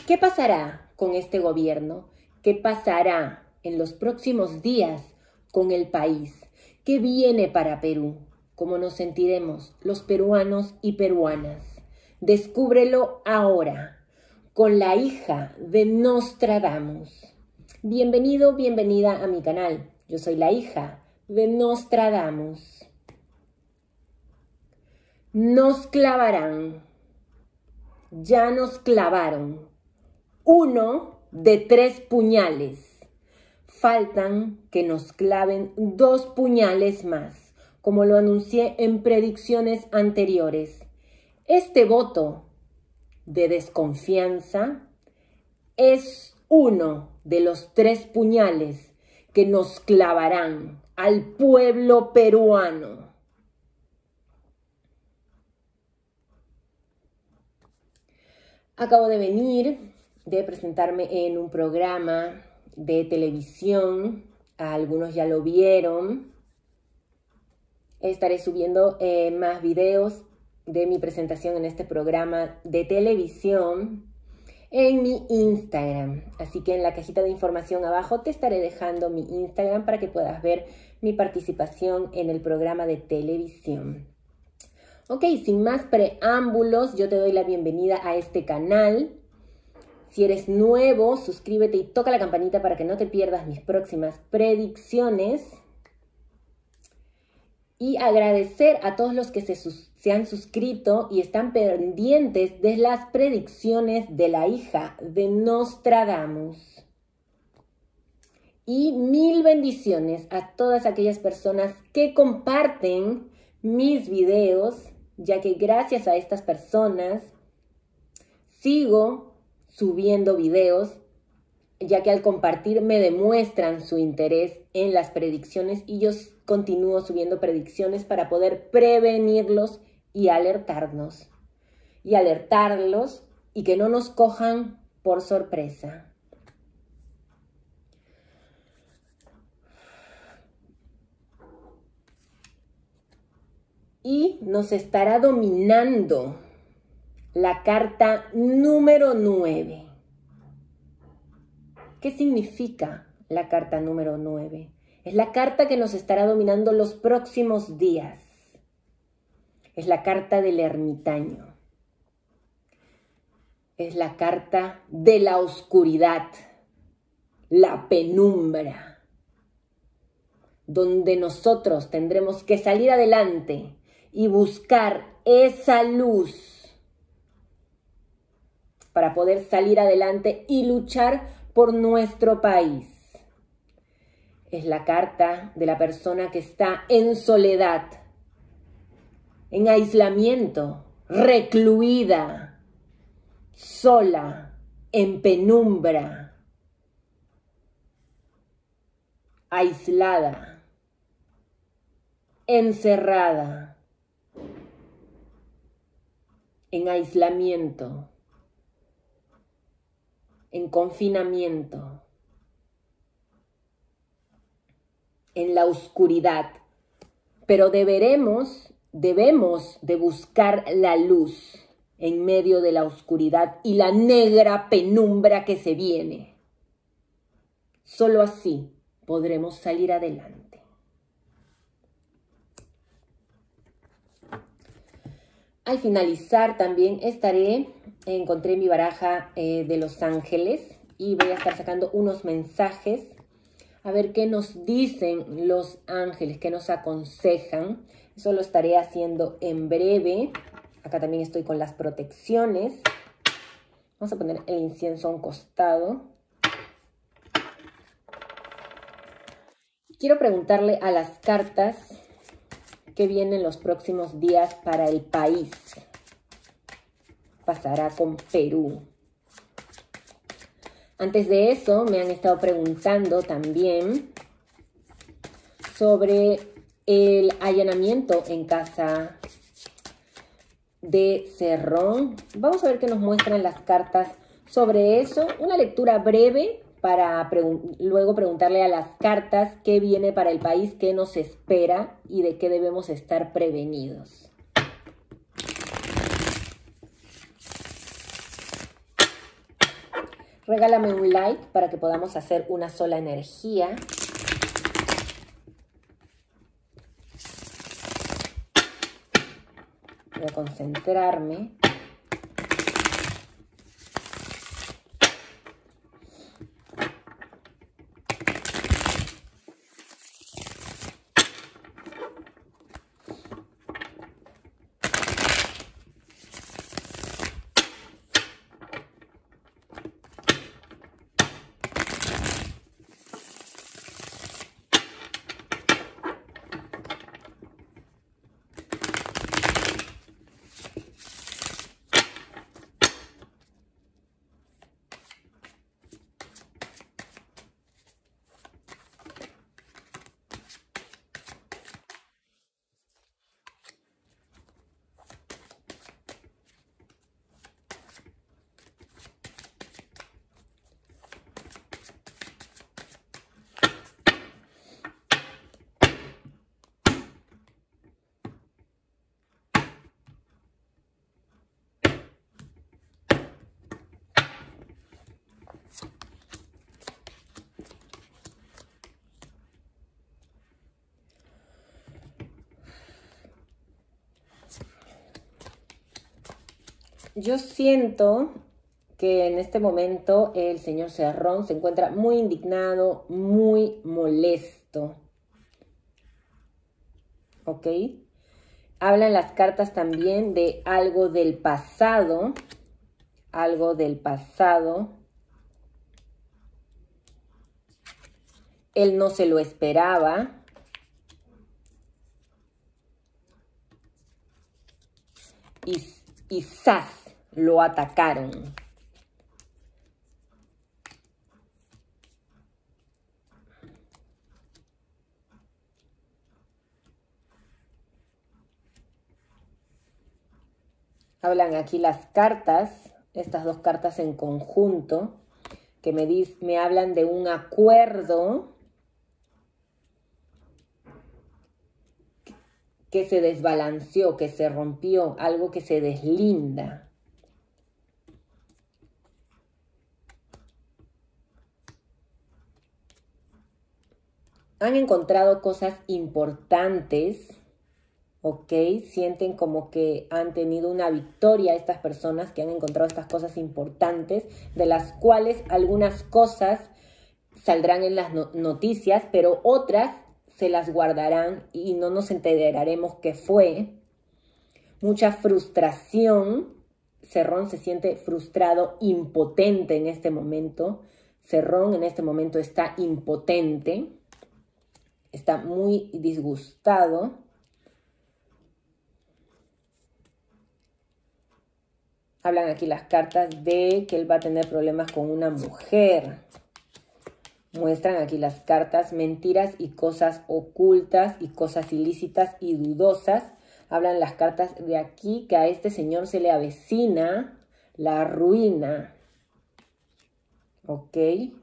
¿Qué pasará con este gobierno? ¿Qué pasará en los próximos días con el país? ¿Qué viene para Perú? ¿Cómo nos sentiremos los peruanos y peruanas? Descúbrelo ahora con la hija de Nostradamus. Bienvenido, bienvenida a mi canal. Yo soy la hija de Nostradamus. Nos clavarán. Ya nos clavaron. 1 de 3 puñales. Faltan que nos claven 2 puñales más, como lo anuncié en predicciones anteriores. Este voto de desconfianza es uno de los 3 puñales que nos clavarán al pueblo peruano. Acabo de venir de presentarme en un programa de televisión. Algunos ya lo vieron. Estaré subiendo más videos de mi presentación en este programa de televisión en mi Instagram. Así que en la cajita de información abajo te estaré dejando mi Instagram para que puedas ver mi participación en el programa de televisión. Ok, sin más preámbulos, yo te doy la bienvenida a este canal. Si eres nuevo, suscríbete y toca la campanita para que no te pierdas mis próximas predicciones. Y agradecer a todos los que se han suscrito y están pendientes de las predicciones de la hija de Nostradamus. Y 1000 bendiciones a todas aquellas personas que comparten mis videos, ya que gracias a estas personas sigo subiendo videos, ya que al compartir me demuestran su interés en las predicciones y yo continúo subiendo predicciones para poder prevenirlos y alertarlos y que no nos cojan por sorpresa. Y nos estará dominando la carta número 9. ¿Qué significa la carta número 9? Es la carta que nos estará dominando los próximos días. Es la carta del ermitaño. Es la carta de la oscuridad, la penumbra, donde nosotros tendremos que salir adelante y buscar esa luz para poder salir adelante y luchar por nuestro país. Es la carta de la persona que está en soledad, en aislamiento, recluida, sola, en penumbra, aislada, encerrada, en aislamiento, en confinamiento, en la oscuridad, pero debemos de buscar la luz en medio de la oscuridad y la negra penumbra que se viene. Solo así podremos salir adelante. Al finalizar también encontré mi baraja de Los Ángeles y voy a estar sacando unos mensajes a ver qué nos dicen los ángeles, qué nos aconsejan. Eso lo estaré haciendo en breve. Acá también estoy con las protecciones. Vamos a poner el incienso a un costado. Quiero preguntarle a las cartas qué vienen los próximos días para el país. Pasará con Perú. Antes de eso, me han estado preguntando también sobre el allanamiento en casa de Cerrón. Vamos a ver qué nos muestran las cartas sobre eso. Una lectura breve para luego preguntarle a las cartas qué viene para el país, qué nos espera y de qué debemos estar prevenidos. Regálame un like para que podamos hacer una sola energía. Voy a concentrarme. Yo siento que en este momento el señor Cerrón se encuentra muy indignado, muy molesto. ¿Ok? Hablan las cartas también de algo del pasado. Algo del pasado. Él no se lo esperaba. Y ¡zas! Lo atacaron. Hablan aquí las cartas, estas dos cartas en conjunto, que me hablan de un acuerdo que se desbalanceó, que se rompió, algo que se deslinda. Han encontrado cosas importantes, ¿ok? Sienten como que han tenido una victoria estas personas que han encontrado estas cosas importantes, de las cuales algunas cosas saldrán en las noticias, pero otras se las guardarán y no nos enteraremos qué fue. Mucha frustración. Cerrón se siente frustrado, impotente en este momento. Cerrón en este momento está impotente. Está muy disgustado. Hablan aquí las cartas de que él va a tener problemas con una mujer. Muestran aquí las cartas mentiras y cosas ocultas y cosas ilícitas y dudosas. Hablan las cartas de aquí que a este señor se le avecina la ruina. ¿Ok?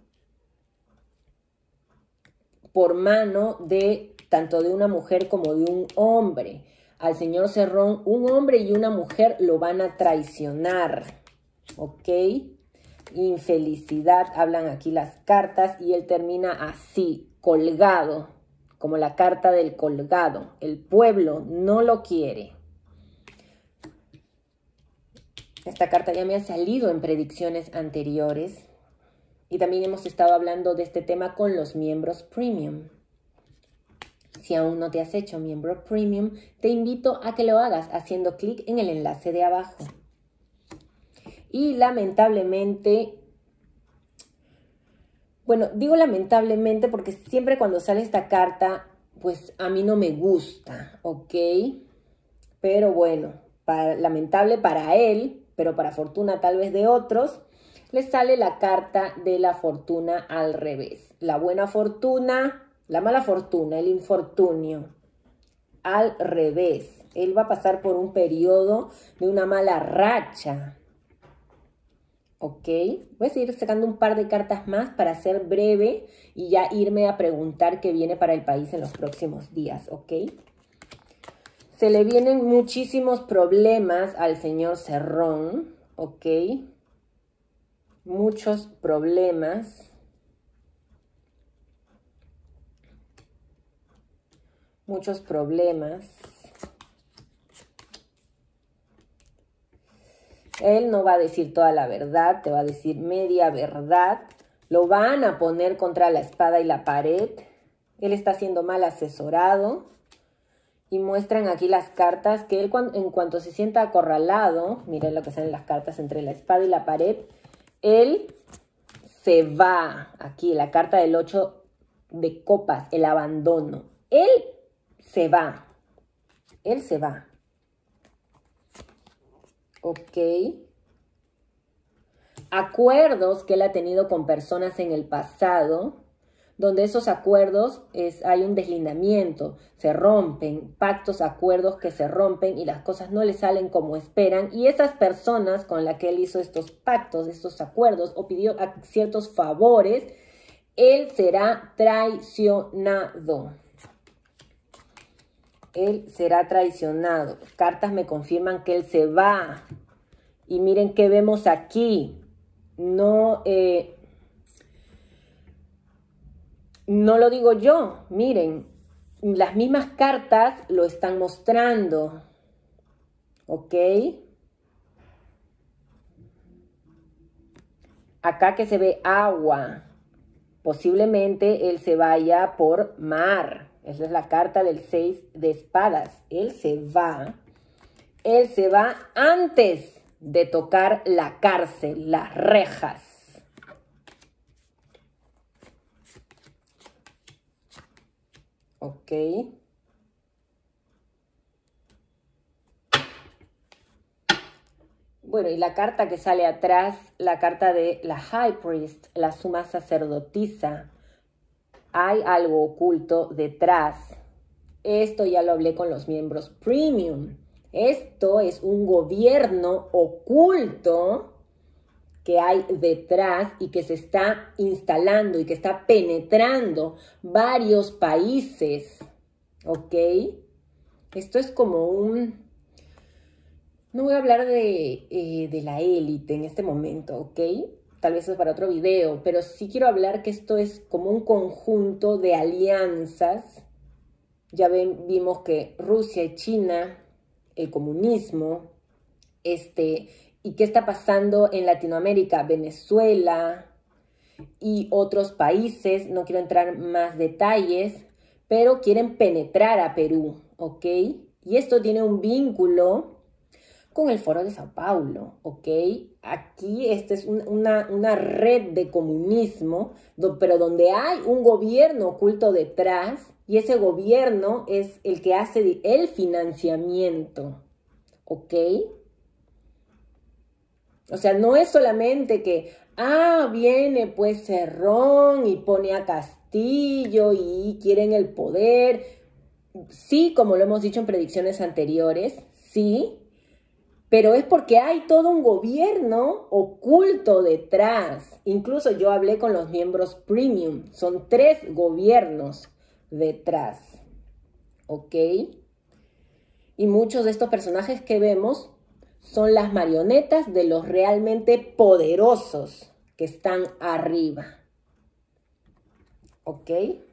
Por mano de tanto de una mujer como de un hombre. Al señor Cerrón, un hombre y una mujer lo van a traicionar. ¿Ok? Infelicidad, hablan aquí las cartas y él termina así, colgado, como la carta del colgado. El pueblo no lo quiere. Esta carta ya me ha salido en predicciones anteriores y también hemos estado hablando de este tema con los miembros premium. Si aún no te has hecho miembro premium, te invito a que lo hagas haciendo clic en el enlace de abajo. Y lamentablemente, bueno, digo lamentablemente porque siempre cuando sale esta carta, pues a mí no me gusta, ¿ok? Pero bueno, lamentable para él, pero para fortuna tal vez de otros, le sale la carta de la fortuna al revés. La buena fortuna, la mala fortuna, el infortunio, al revés. Él va a pasar por un periodo de una mala racha. ¿Ok? Voy a seguir sacando un par de cartas más para ser breve y ya irme a preguntar qué viene para el país en los próximos días, ¿ok? Se le vienen muchísimos problemas al señor Cerrón, ¿ok? muchos problemas. Muchos problemas. Él no va a decir toda la verdad, te va a decir media verdad. Lo van a poner contra la espada y la pared. Él está siendo mal asesorado. Y muestran aquí las cartas que él en cuanto se sienta acorralado, miren lo que salen las cartas entre la espada y la pared, él se va. Aquí la carta del 8 de copas, el abandono. Él se va. Él se va. Ok. Acuerdos que él ha tenido con personas en el pasado, donde esos acuerdos hay un deslindamiento, se rompen, pactos, acuerdos que se rompen y las cosas no le salen como esperan. Y esas personas con las que él hizo estos pactos, estos acuerdos o pidió ciertos favores, él será traicionado. Él será traicionado. Cartas me confirman que él se va. Y miren qué vemos aquí. No lo digo yo, miren, las mismas cartas lo están mostrando, ¿ok? Acá que se ve agua, posiblemente él se vaya por mar. Esa es la carta del 6 de espadas. Él se va antes de tocar la cárcel, las rejas. Ok. Bueno, y la carta que sale atrás, la carta de la High Priest, la suma sacerdotisa. Hay algo oculto detrás. Esto ya lo hablé con los miembros Premium. Esto es un gobierno oculto que hay detrás y que se está instalando y que está penetrando varios países, ¿ok? Esto es como un... No voy a hablar de la élite en este momento, ¿ok? Tal vez es para otro video, pero sí quiero hablar que esto es como un conjunto de alianzas. Ya vimos que Rusia y China, el comunismo, y qué está pasando en Latinoamérica, Venezuela y otros países, no quiero entrar en más detalles, pero quieren penetrar a Perú, ¿ok? Y esto tiene un vínculo con el Foro de Sao Paulo, ¿ok? Aquí esta es una red de comunismo, pero donde hay un gobierno oculto detrás, y ese gobierno es el que hace el financiamiento, ¿ok? O sea, no es solamente que, viene pues Cerrón y pone a Castillo y quieren el poder. Sí, como lo hemos dicho en predicciones anteriores, sí, pero es porque hay todo un gobierno oculto detrás. Incluso yo hablé con los miembros Premium. Son 3 gobiernos detrás. ¿Ok? Y muchos de estos personajes que vemos son las marionetas de los realmente poderosos que están arriba. ¿Ok?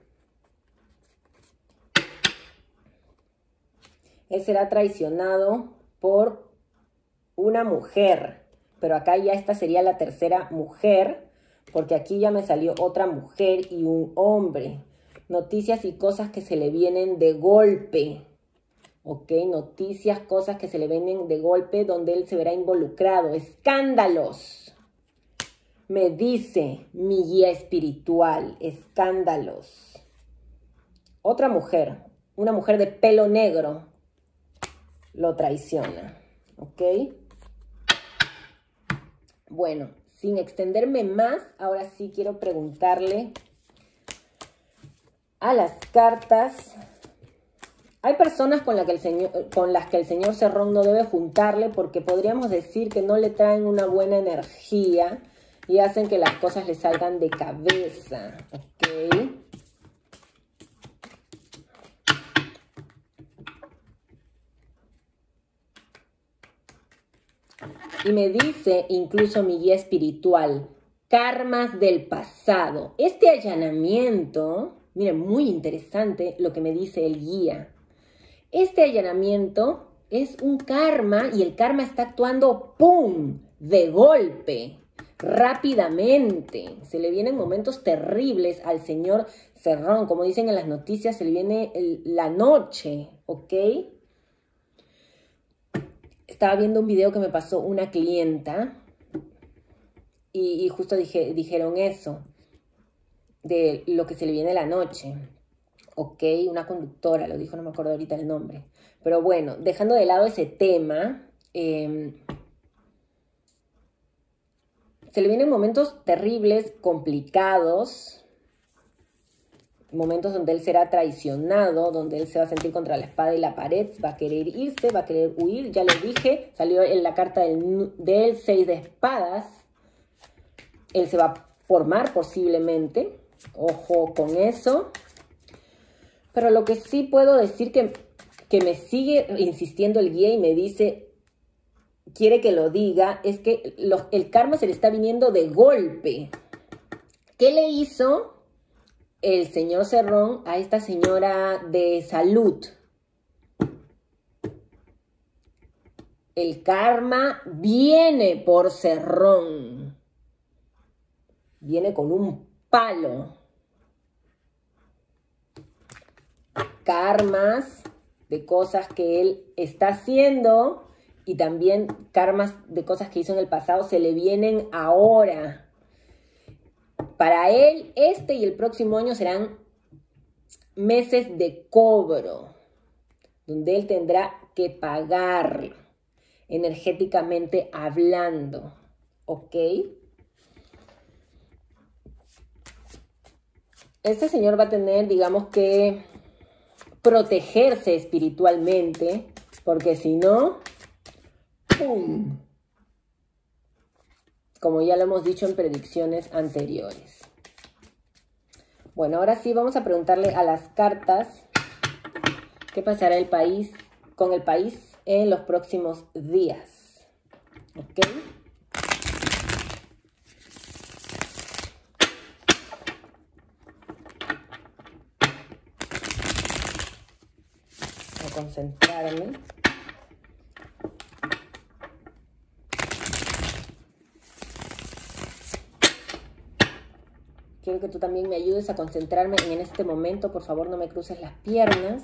Él será traicionado por una mujer, pero acá ya esta sería la tercera mujer, porque aquí ya me salió otra mujer y un hombre. Noticias y cosas que se le vienen de golpe. ¿Ok? Noticias, cosas que se le vienen de golpe donde él se verá involucrado. Escándalos. Me dice mi guía espiritual. Escándalos. Otra mujer, una mujer de pelo negro, lo traiciona. ¿Ok? Bueno, sin extenderme más, ahora sí quiero preguntarle a las cartas. Hay personas con las que el señor Cerrón no debe juntarle porque podríamos decir que no le traen una buena energía y hacen que las cosas le salgan de cabeza, ¿ok? Y me dice incluso mi guía espiritual, karmas del pasado. Este allanamiento, miren, muy interesante lo que me dice el guía. Este allanamiento es un karma y el karma está actuando ¡pum! De golpe, rápidamente. Se le vienen momentos terribles al señor Cerrón. Como dicen en las noticias, se le viene la noche, ¿ok? Estaba viendo un video que me pasó una clienta y justo dijeron eso, de lo que se le viene la noche. Ok, una conductora lo dijo, no me acuerdo ahorita el nombre. Pero bueno, dejando de lado ese tema, se le vienen momentos terribles, complicados, momentos donde él será traicionado, donde él se va a sentir contra la espada y la pared, va a querer irse, va a querer huir, ya lo dije, salió en la carta del 6 de espadas, él se va a formar posiblemente, ojo con eso. Pero lo que sí puedo decir que me sigue insistiendo el guía y me dice, quiere que lo diga, es que el karma se le está viniendo de golpe. ¿Qué le hizo el señor Cerrón a esta señora de salud? El karma viene por Cerrón. Viene con un palo. Karmas de cosas que él está haciendo y también karmas de cosas que hizo en el pasado se le vienen ahora. Para él, este y el próximo año serán meses de cobro, donde él tendrá que pagar energéticamente hablando, ¿ok? Este señor va a tener, digamos que, protegerse espiritualmente, porque si no, ¡pum! Como ya lo hemos dicho en predicciones anteriores. Bueno, ahora sí vamos a preguntarle a las cartas qué pasará con el país en los próximos días. ¿Ok? Voy a concentrarme. Quiero que tú también me ayudes a concentrarme en este momento. Por favor, no me cruces las piernas.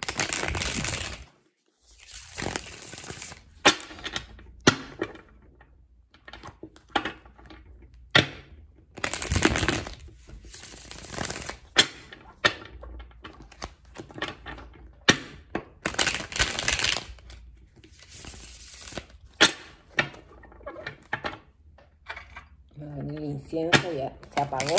Va a venir el incienso, ya se apagó.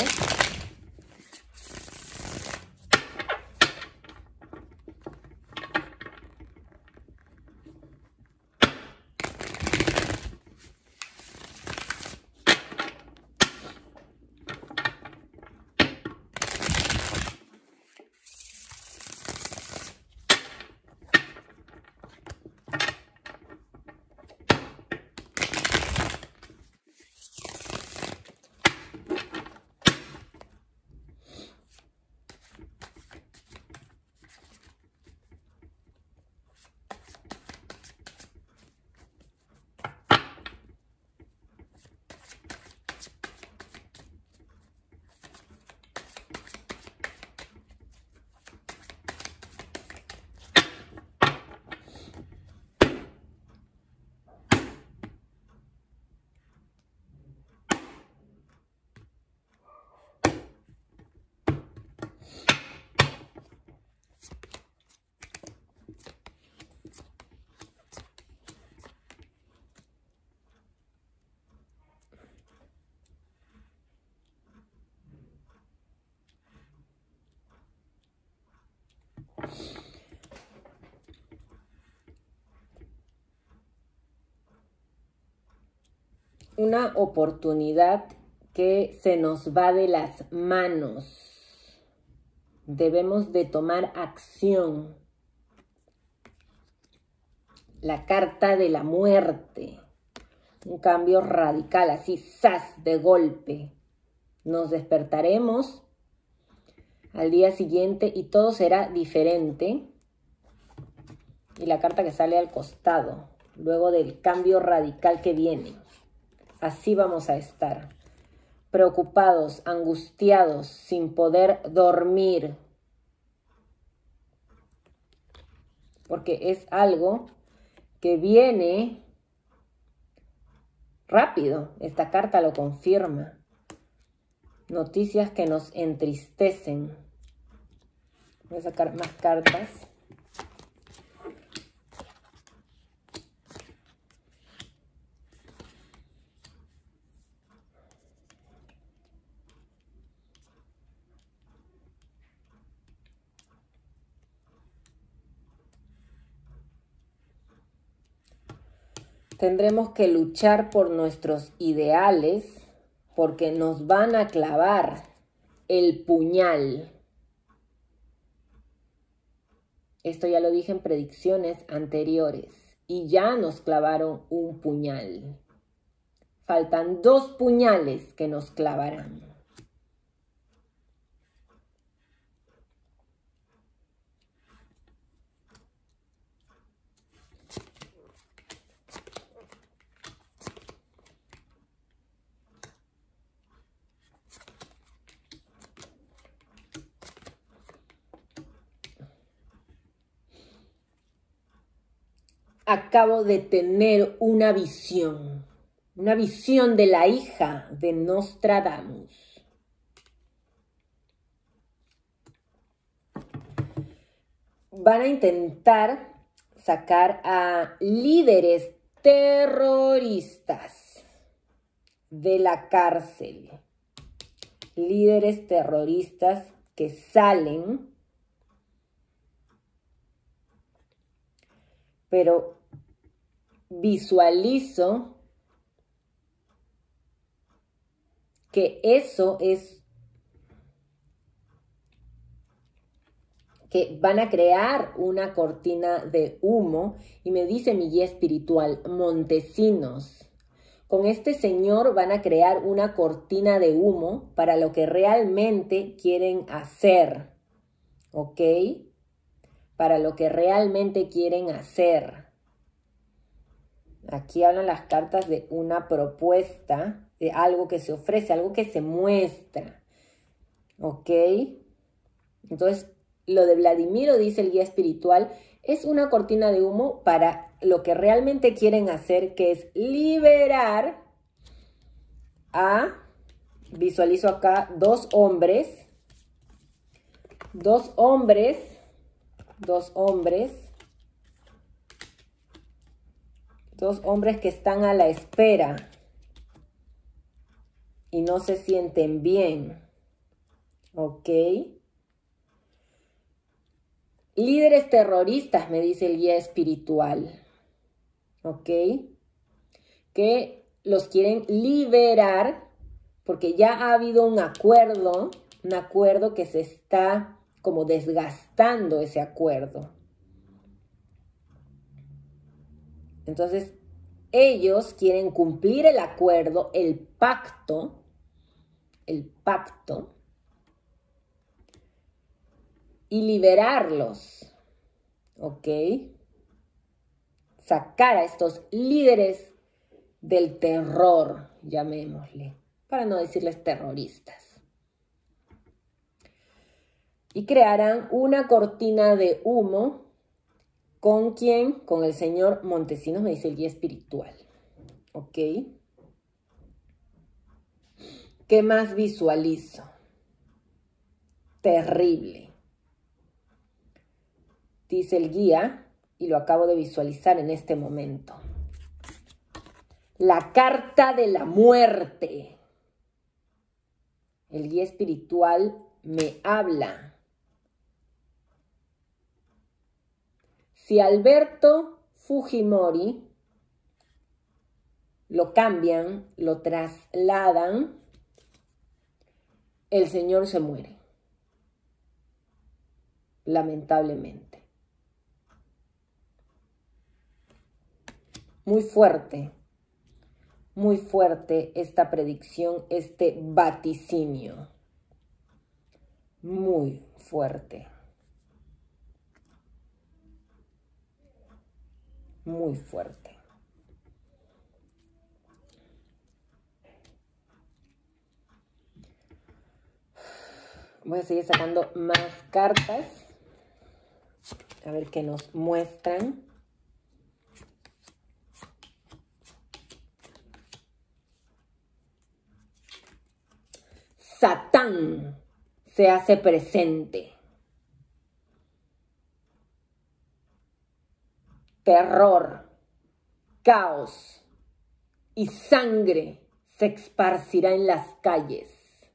Una oportunidad que se nos va de las manos. Debemos de tomar acción. La carta de la muerte. Un cambio radical, así, ¡zas!, de golpe. Nos despertaremos al día siguiente y todo será diferente. Y la carta que sale al costado, luego del cambio radical que viene. Así vamos a estar. Preocupados, angustiados, sin poder dormir. Porque es algo que viene rápido. Esta carta lo confirma. Noticias que nos entristecen. Voy a sacar más cartas. Tendremos que luchar por nuestros ideales porque nos van a clavar el puñal. Esto ya lo dije en predicciones anteriores y ya nos clavaron un puñal. Faltan 2 puñales que nos clavarán. Acabo de tener una visión de la hija de Nostradamus. Van a intentar sacar a líderes terroristas de la cárcel. Líderes terroristas que salen, pero visualizo que eso es que van a crear una cortina de humo y me dice mi guía espiritual, Montesinos, con este señor van a crear una cortina de humo para lo que realmente quieren hacer, ¿ok? Para lo que realmente quieren hacer. Aquí hablan las cartas de una propuesta, de algo que se ofrece, algo que se muestra. ¿Ok? Entonces, lo de Vladimiro, dice el guía espiritual, es una cortina de humo para lo que realmente quieren hacer, que es liberar a, visualizo acá, 2 hombres. 2 hombres. 2 hombres. 2 hombres que están a la espera y no se sienten bien, ¿ok? Líderes terroristas, me dice el guía espiritual, ¿ok? Que los quieren liberar porque ya ha habido un acuerdo que se está como desgastando ese acuerdo. Entonces, ellos quieren cumplir el acuerdo, el pacto, y liberarlos, ¿ok? Sacar a estos líderes del terror, llamémosle, para no decirles terroristas. Y crearán una cortina de humo. ¿Con quién? Con el señor Montesinos, me dice el guía espiritual. ¿Ok? ¿Qué más visualizo? Terrible. Dice el guía, y lo acabo de visualizar en este momento. La carta de la muerte. El guía espiritual me habla. Si Alberto Fujimori lo cambian, lo trasladan, el señor se muere. Lamentablemente. Muy fuerte. Muy fuerte esta predicción, este vaticinio. Muy fuerte. Muy fuerte. Voy a seguir sacando más cartas. A ver qué nos muestran. Satán se hace presente. Terror, caos y sangre se esparcirá en las calles.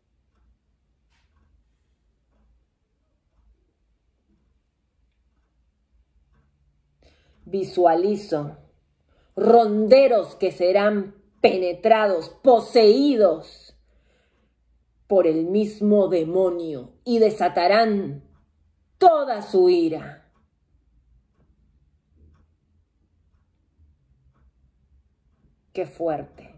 Visualizo ronderos que serán penetrados, poseídos por el mismo demonio y desatarán toda su ira. Qué fuerte.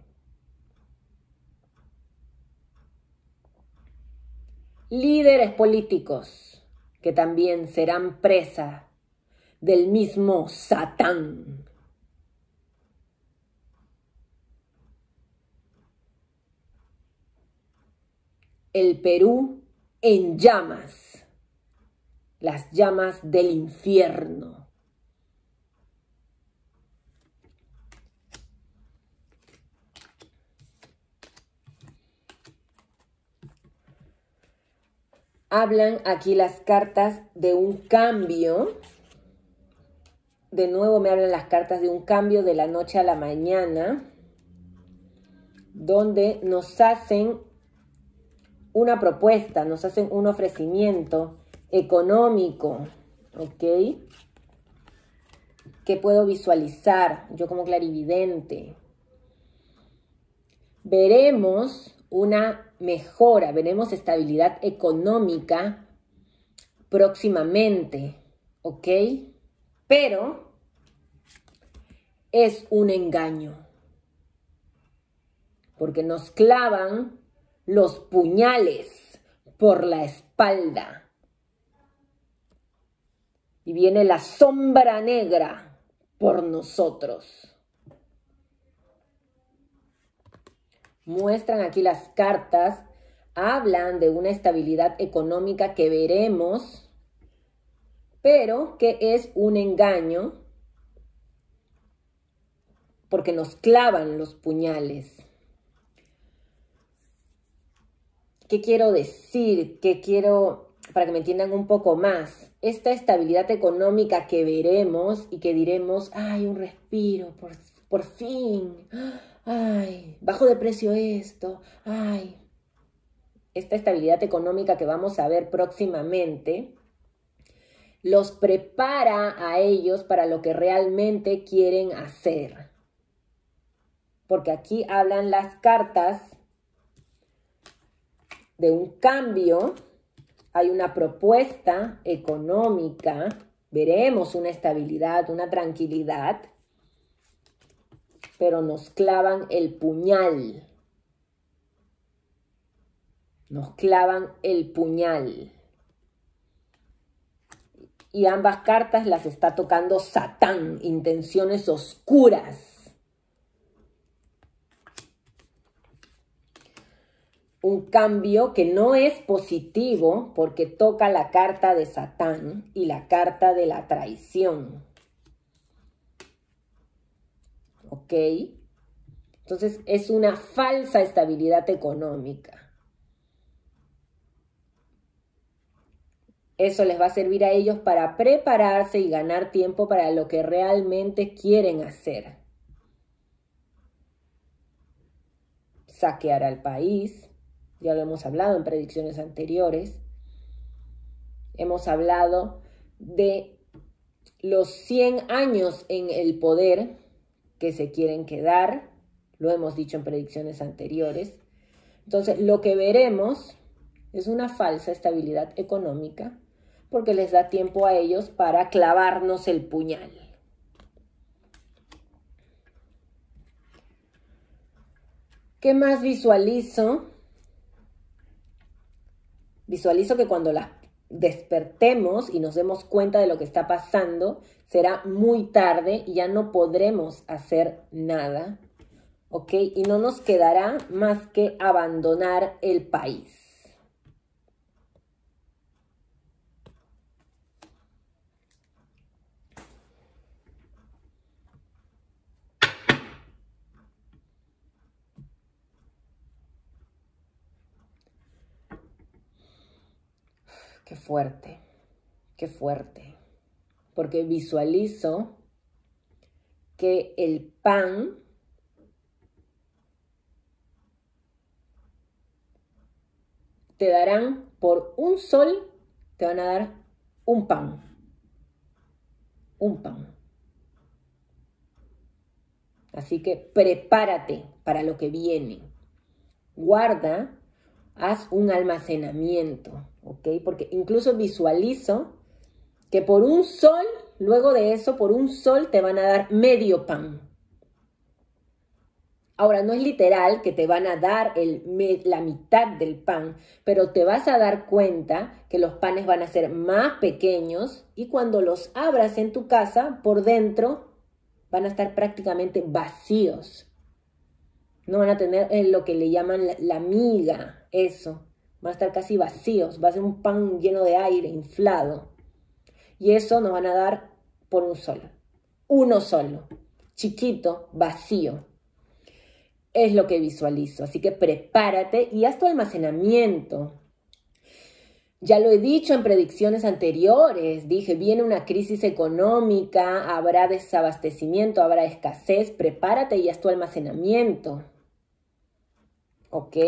Líderes políticos que también serán presa del mismo Satán. El Perú en llamas, las llamas del infierno. Hablan aquí las cartas de un cambio. De nuevo me hablan las cartas de un cambio de la noche a la mañana, donde nos hacen una propuesta, nos hacen un ofrecimiento económico, ¿ok? Que puedo visualizar yo como clarividente. Veremos una mejora, veremos estabilidad económica próximamente, ¿ok? Pero es un engaño, porque nos clavan los puñales por la espalda y viene la sombra negra por nosotros. Muestran aquí las cartas, hablan de una estabilidad económica que veremos, pero que es un engaño porque nos clavan los puñales. ¿Qué quiero decir? Para que me entiendan un poco más, esta estabilidad económica que veremos y que diremos, ay, un respiro, por fin, ay, bajo de precio esto, ay. Esta estabilidad económica que vamos a ver próximamente los prepara a ellos para lo que realmente quieren hacer. Porque aquí hablan las cartas de un cambio, hay una propuesta económica, veremos una estabilidad, una tranquilidad, pero nos clavan el puñal. Nos clavan el puñal. Y ambas cartas las está tocando Satán, intenciones oscuras. Un cambio que no es positivo porque toca la carta de Satán y la carta de la traición. ¿Ok? Entonces es una falsa estabilidad económica. Eso les va a servir a ellos para prepararse y ganar tiempo para lo que realmente quieren hacer. Saquear al país. Ya lo hemos hablado en predicciones anteriores. Hemos hablado de los 100 años en el poder que se quieren quedar. Lo hemos dicho en predicciones anteriores. Entonces, lo que veremos es una falsa estabilidad económica porque les da tiempo a ellos para clavarnos el puñal. ¿Qué más visualizo? Visualizo que cuando las despertemos y nos demos cuenta de lo que está pasando, será muy tarde y ya no podremos hacer nada, ¿ok? Y no nos quedará más que abandonar el país. Qué fuerte, qué fuerte. Porque visualizo que el pan te darán por un sol, te van a dar un pan. Un pan. Así que prepárate para lo que viene. Guarda, haz un almacenamiento, ¿ok? Porque incluso visualizo que por un sol, luego de eso, por un sol te van a dar medio pan. Ahora, no es literal que te van a dar la mitad del pan, pero te vas a dar cuenta que los panes van a ser más pequeños y cuando los abras en tu casa, por dentro van a estar prácticamente vacíos. No van a tener lo que le llaman la miga, eso. Van a estar casi vacíos, va a ser un pan lleno de aire, inflado. Y eso nos van a dar por un solo. Uno solo, chiquito, vacío. Es lo que visualizo, así que prepárate y haz tu almacenamiento. Ya lo he dicho en predicciones anteriores, dije, viene una crisis económica, habrá desabastecimiento, habrá escasez, prepárate y haz tu almacenamiento. ¿Ok?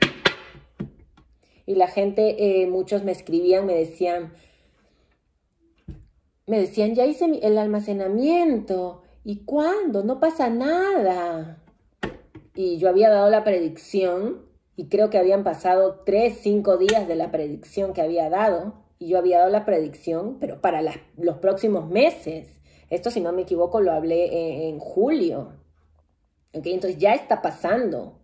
Y la gente, muchos me escribían, me decían, ya hice el almacenamiento, ¿y cuándo? No pasa nada. Y yo había dado la predicción y creo que habían pasado 3, 5 días de la predicción que había dado. Y yo había dado la predicción, pero para los próximos meses. Esto, si no me equivoco, lo hablé en julio. ¿Okay? Entonces ya está pasando.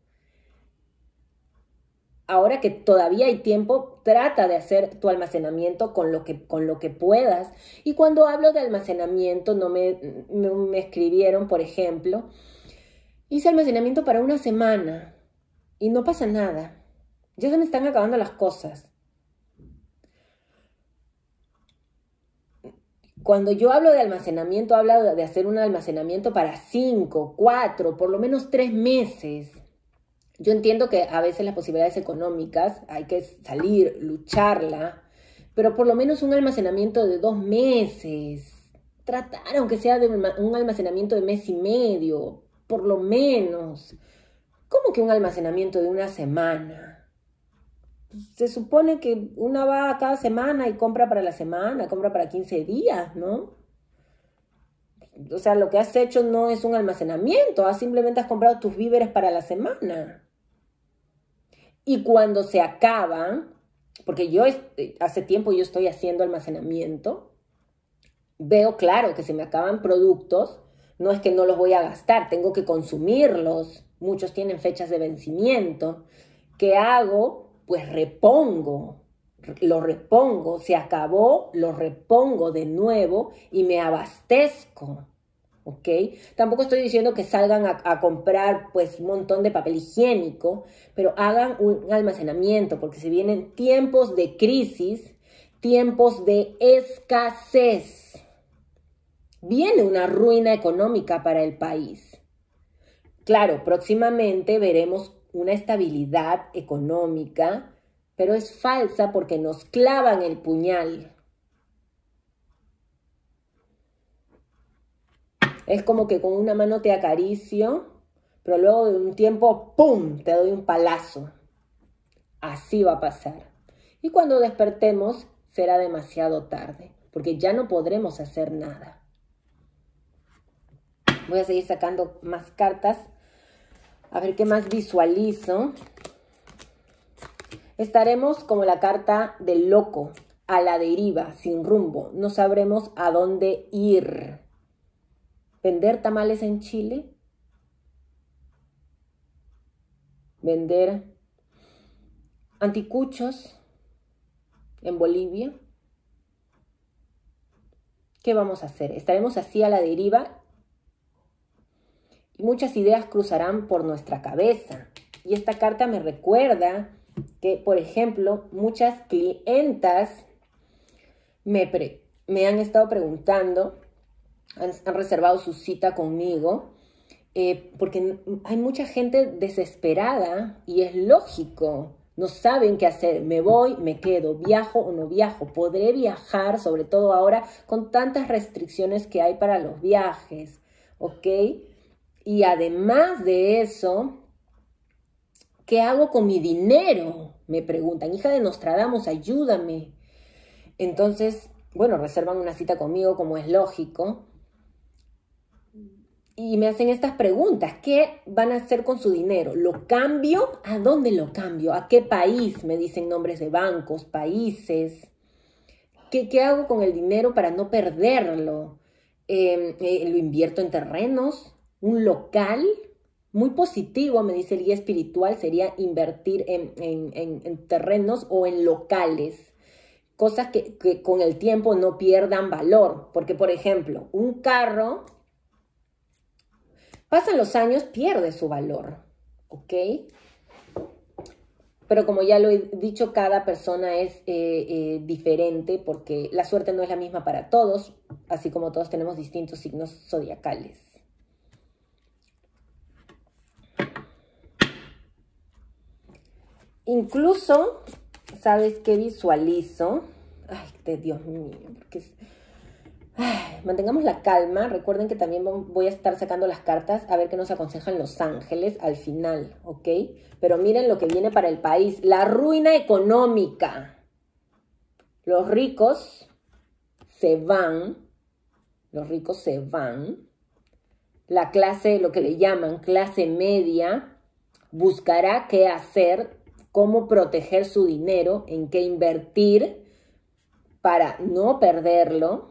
Ahora que todavía hay tiempo, trata de hacer tu almacenamiento con lo que puedas. Y cuando hablo de almacenamiento, no me escribieron, por ejemplo, hice almacenamiento para una semana y no pasa nada. Ya se me están acabando las cosas. Cuando yo hablo de almacenamiento, hablo de hacer un almacenamiento para 5, 4, por lo menos 3 meses. Yo entiendo que a veces las posibilidades económicas hay que salir, lucharla, pero por lo menos un almacenamiento de 2 meses. Tratar, aunque sea de un almacenamiento de mes y medio, por lo menos. ¿Cómo que un almacenamiento de una semana? Se supone que una va cada semana y compra para la semana, compra para 15 días, ¿no? O sea, lo que has hecho no es un almacenamiento, simplemente has comprado tus víveres para la semana. Y cuando se acaban, porque yo hace tiempo yo estoy haciendo almacenamiento, veo claro que se me acaban productos, no es que no los voy a gastar, tengo que consumirlos, muchos tienen fechas de vencimiento. ¿Qué hago? Pues lo repongo, se acabó, lo repongo de nuevo y me abastezco. ¿Ok? Tampoco estoy diciendo que salgan a comprar pues un montón de papel higiénico, pero hagan un almacenamiento porque se vienen tiempos de crisis, tiempos de escasez. Viene una ruina económica para el país. Claro, próximamente veremos una estabilidad económica, pero es falsa porque nos clavan el puñal. Es como que con una mano te acaricio, pero luego de un tiempo, ¡pum!, te doy un palazo. Así va a pasar. Y cuando despertemos, será demasiado tarde, porque ya no podremos hacer nada. Voy a seguir sacando más cartas. A ver qué más visualizo. Estaremos como la carta del loco, a la deriva, sin rumbo. No sabremos a dónde ir. ¿Vender tamales en Chile? vender anticuchos en Bolivia. ¿Qué vamos a hacer? ¿Estaremos así a la deriva? Y muchas ideas cruzarán por nuestra cabeza. Y esta carta me recuerda que, por ejemplo, muchas clientas me han estado preguntando, han reservado su cita conmigo, porque hay mucha gente desesperada y es lógico. No saben qué hacer. Me voy, me quedo, viajo o no viajo. Podré viajar, sobre todo ahora con tantas restricciones que hay para los viajes, ¿ok? Y además de eso, ¿qué hago con mi dinero? Me preguntan. Hija de Nostradamus, ayúdame. Entonces, bueno, reservan una cita conmigo, como es lógico. Y me hacen estas preguntas. ¿Qué van a hacer con su dinero? ¿Lo cambio? ¿A dónde lo cambio? ¿A qué país? Me dicen nombres de bancos, países. ¿Qué hago con el dinero para no perderlo? ¿Lo invierto en terrenos? ¿Un local? Muy positivo, me dice el guía espiritual, sería invertir en terrenos o en locales. Cosas que con el tiempo no pierdan valor. Porque, por ejemplo, un carro... Pasan los años, pierde su valor, ¿ok? Pero como ya lo he dicho, cada persona es diferente porque la suerte no es la misma para todos, así como todos tenemos distintos signos zodiacales. Incluso, ¿sabes qué visualizo? Ay, Dios mío, porque mantengamos la calma. Recuerden que también voy a estar sacando las cartas a ver qué nos aconsejan los ángeles al final, ¿ok? Pero miren lo que viene para el país. La ruina económica. Los ricos se van. Los ricos se van. La clase, lo que le llaman clase media, buscará qué hacer, cómo proteger su dinero, en qué invertir para no perderlo.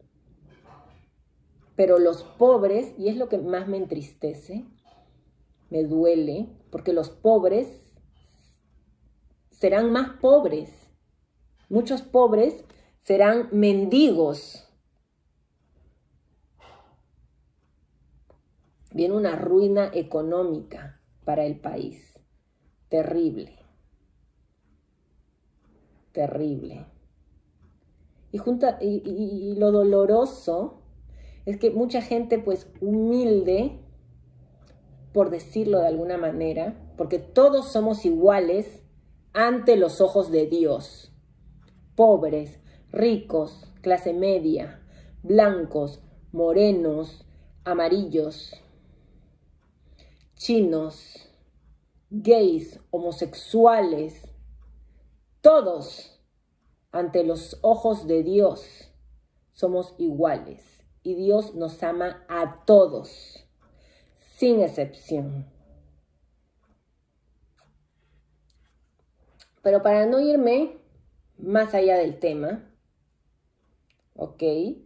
Pero los pobres, y es lo que más me entristece, me duele, porque los pobres serán más pobres. Muchos pobres serán mendigos. Viene una ruina económica para el país. Terrible. Terrible. Y lo doloroso es que mucha gente, pues, humilde, por decirlo de alguna manera, porque todos somos iguales ante los ojos de Dios. Pobres, ricos, clase media, blancos, morenos, amarillos, chinos, gays, homosexuales, todos ante los ojos de Dios somos iguales. Y Dios nos ama a todos, sin excepción. Pero para no irme más allá del tema, ¿ok?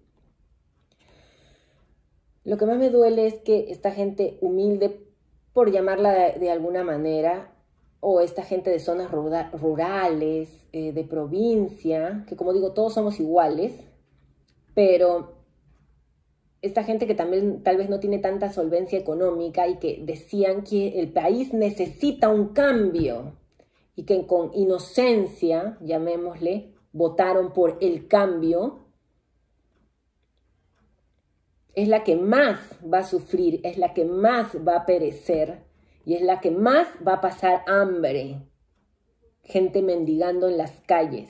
Lo que más me duele es que esta gente humilde, por llamarla de alguna manera, o esta gente de zonas rurales, de provincia, que como digo, todos somos iguales, pero esta gente que también tal vez no tiene tanta solvencia económica y que decían que el país necesita un cambio y que con inocencia, llamémosle, votaron por el cambio, es la que más va a sufrir, es la que más va a perecer y es la que más va a pasar hambre. Gente mendigando en las calles.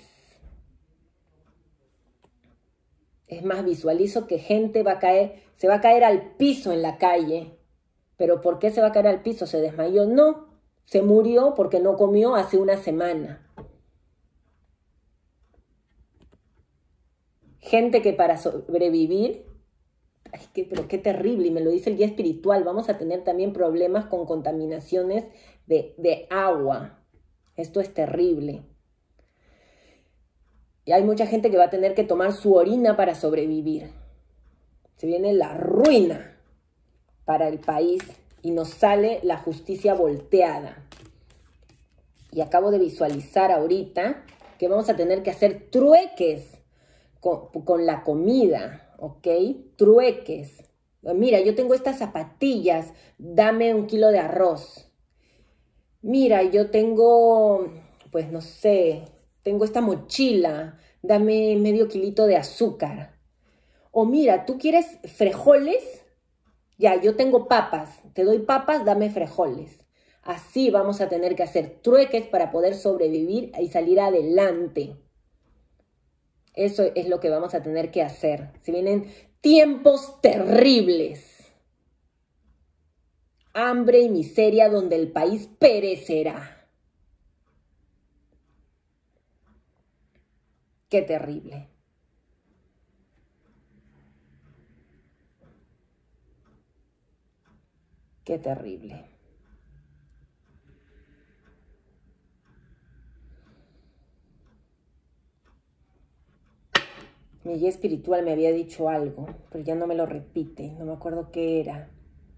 Es más, visualizo que gente se va a caer al piso en la calle. ¿Pero por qué se va a caer al piso? ¿Se desmayó? No, se murió porque no comió hace una semana. Gente que para sobrevivir, pero qué terrible, y me lo dice el guía espiritual, vamos a tener también problemas con contaminaciones de agua. Esto es terrible. Y hay mucha gente que va a tener que tomar su orina para sobrevivir. Se viene la ruina para el país y nos sale la justicia volteada. Y acabo de visualizar ahorita que vamos a tener que hacer trueques con la comida, ¿ok? Trueques. Mira, yo tengo estas zapatillas, dame 1 kilo de arroz. Mira, yo tengo, pues no sé, tengo esta mochila, dame medio kilito de azúcar. O mira, ¿tú quieres frijoles? Ya, yo tengo papas, te doy papas, dame frijoles. Así vamos a tener que hacer trueques para poder sobrevivir y salir adelante. Eso es lo que vamos a tener que hacer. Se vienen tiempos terribles. Hambre y miseria donde el país perecerá. Qué terrible. Qué terrible. Mi guía espiritual me había dicho algo, pero ya no me lo repite, no me acuerdo qué era.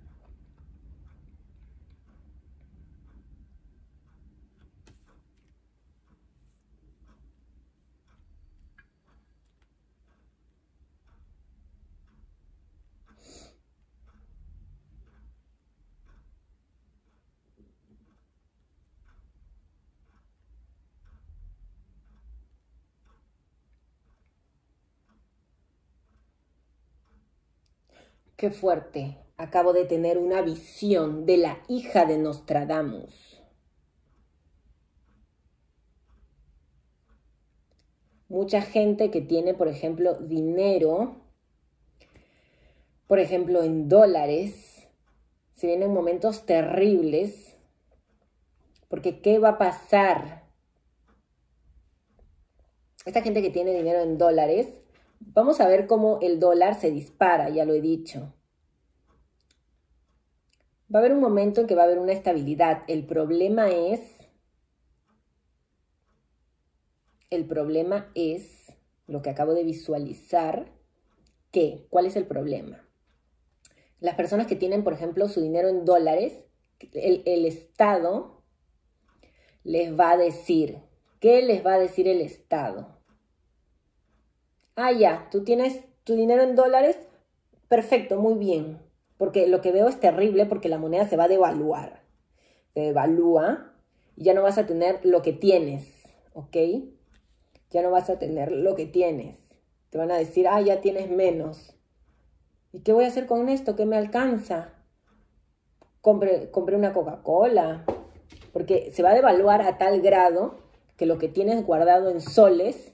Qué fuerte. Acabo de tener una visión de la hija de Nostradamus. Mucha gente que tiene, por ejemplo, dinero, por ejemplo, en dólares, se vienen momentos terribles, porque ¿qué va a pasar? Esta gente que tiene dinero en dólares, vamos a ver cómo el dólar se dispara, ya lo he dicho. Va a haber un momento en que va a haber una estabilidad. El problema es lo que acabo de visualizar. ¿Cuál es el problema? Las personas que tienen, por ejemplo, su dinero en dólares, el Estado les va a decir. ¿Qué les va a decir el Estado? Ah, ya, tú tienes tu dinero en dólares, perfecto, muy bien. Porque lo que veo es terrible porque la moneda se va a devaluar. Se devalúa y ya no vas a tener lo que tienes, ¿ok? Ya no vas a tener lo que tienes. Te van a decir, ah, ya tienes menos. ¿Y qué voy a hacer con esto? ¿Qué me alcanza? Compré una Coca-Cola. Porque se va a devaluar a tal grado que lo que tienes guardado en soles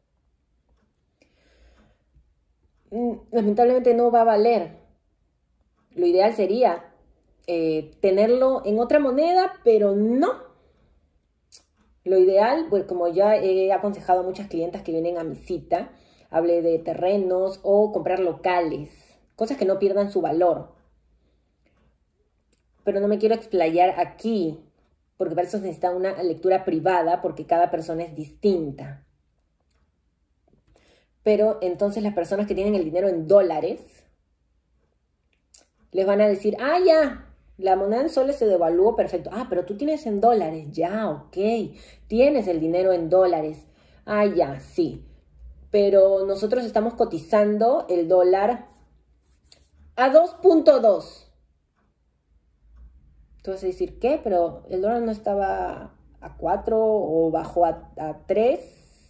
lamentablemente no va a valer. Lo ideal sería tenerlo en otra moneda, pero no. Lo ideal, pues como ya he aconsejado a muchas clientas que vienen a mi cita, hablé de terrenos o comprar locales, cosas que no pierdan su valor. Pero no me quiero explayar aquí, porque para eso se necesita una lectura privada, porque cada persona es distinta. Pero entonces las personas que tienen el dinero en dólares, les van a decir, ah, ya, la moneda en soles se devaluó, perfecto. Ah, pero tú tienes en dólares, ya, ok, tienes el dinero en dólares. Ah, ya, sí. Pero nosotros estamos cotizando el dólar a 2.2. Tú vas a decir, ¿qué? Pero el dólar no estaba a 4 o bajó a 3,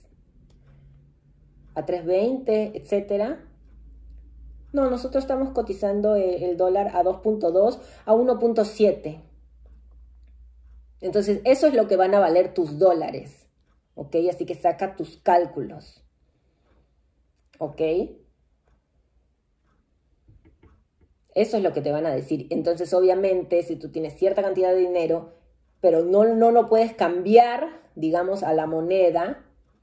a 3.20, etcétera. No, nosotros estamos cotizando el dólar a 2.2, a 1.7. Entonces, eso es lo que van a valer tus dólares, ¿ok? Así que saca tus cálculos, ¿ok? Eso es lo que te van a decir. Entonces, obviamente, si tú tienes cierta cantidad de dinero, pero no lo puedes cambiar, digamos, a la moneda,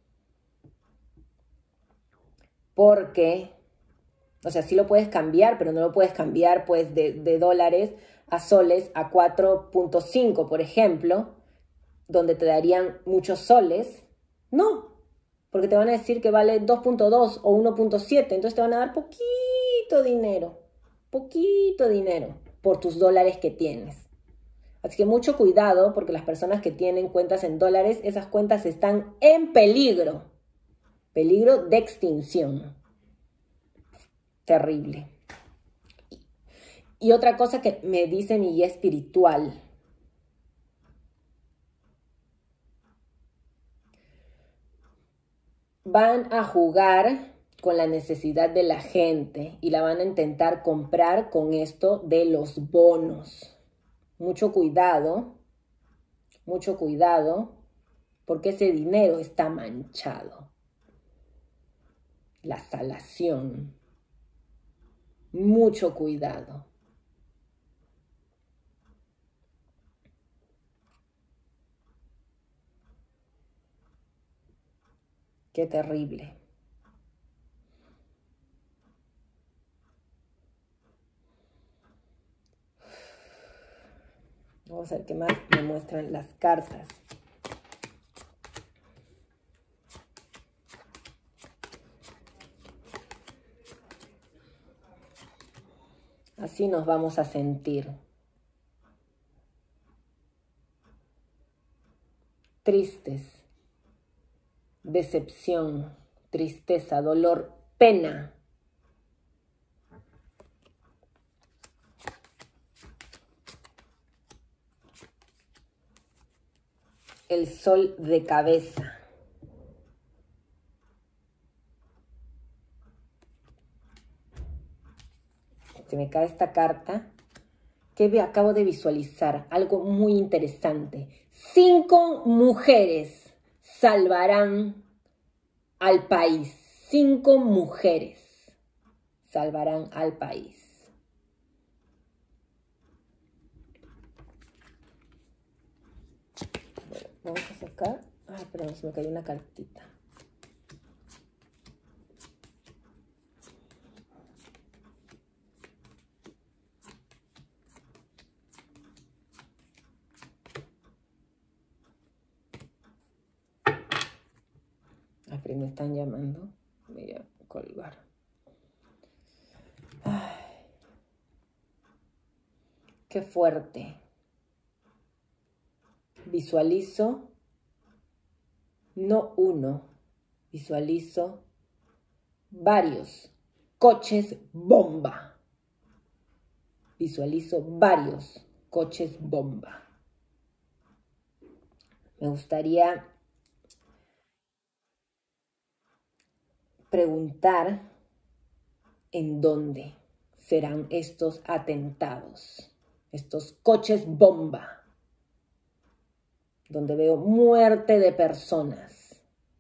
porque, o sea, sí lo puedes cambiar, pero no lo puedes cambiar, pues, de dólares a soles a 4.5, por ejemplo, donde te darían muchos soles. No, porque te van a decir que vale 2.2 o 1.7, entonces te van a dar poquito dinero por tus dólares que tienes. Así que mucho cuidado porque las personas que tienen cuentas en dólares, esas cuentas están en peligro. Peligro de extinción. Terrible. Y otra cosa que me dice mi guía espiritual. Van a jugar con la necesidad de la gente y la van a intentar comprar con esto de los bonos. Mucho cuidado, porque ese dinero está manchado. La salación. Mucho cuidado. Qué terrible. Vamos a ver qué más me muestran las cartas. Así nos vamos a sentir. Tristes. Decepción, tristeza, dolor, pena. El sol de cabeza. Se me cae esta carta que acabo de visualizar. Algo muy interesante. 5 mujeres salvarán al país. 5 mujeres salvarán al país. Bueno, vamos a sacar. Ay, perdón, se me cayó una cartita. Pero me están llamando. Voy a colgar. Ay, qué fuerte. Visualizo, no uno, visualizo varios coches bomba. Visualizo varios coches bomba. Me gustaría preguntar en dónde serán estos atentados, estos coches bomba, donde veo muerte de personas.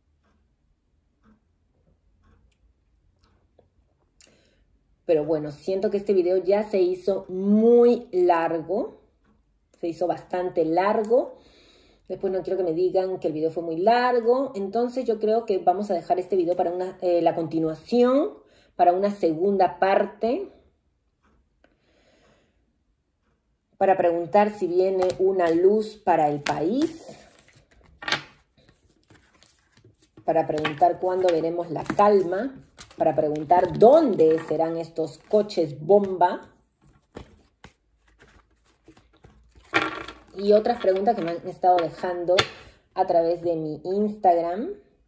Pero bueno, siento que este video ya se hizo muy largo, se hizo bastante largo. Después no quiero que me digan que el video fue muy largo. Entonces yo creo que vamos a dejar este video para la continuación, para una segunda parte. Para preguntar si viene una luz para el país. Para preguntar cuándo veremos la calma. Para preguntar dónde serán estos coches bomba. Y otras preguntas que me han estado dejando a través de mi Instagram.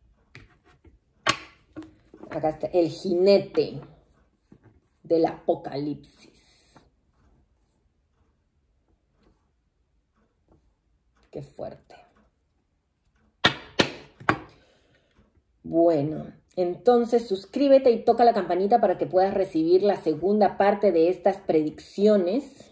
Acá está el jinete del apocalipsis. Qué fuerte. Bueno, entonces suscríbete y toca la campanita para que puedas recibir la segunda parte de estas predicciones.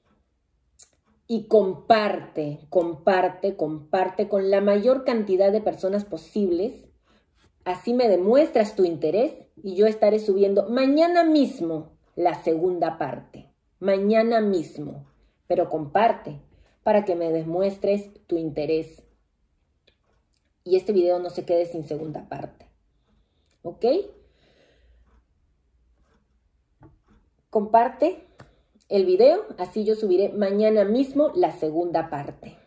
Y comparte con la mayor cantidad de personas posibles. Así me demuestras tu interés y yo estaré subiendo mañana mismo la segunda parte. Mañana mismo. Pero comparte para que me demuestres tu interés. Y este video no se quede sin segunda parte. ¿Ok? Comparte el video, así yo subiré mañana mismo la segunda parte.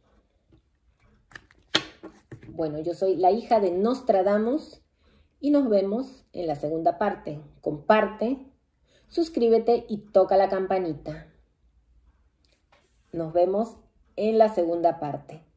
Bueno, yo soy la hija de Nostradamus y nos vemos en la segunda parte. Comparte, suscríbete y toca la campanita. Nos vemos en la segunda parte.